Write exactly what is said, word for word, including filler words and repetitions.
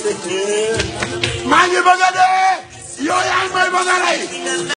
maa ngi bëgg a dee yow yaa ngi may bëgg a rey